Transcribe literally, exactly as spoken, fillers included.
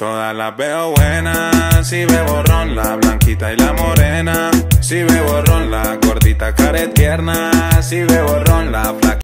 Todas las veo buenas, si bebo ron, la blanquita y la morena. Si bebo ron, la gordita care tierna. Si bebo ron, la flaca.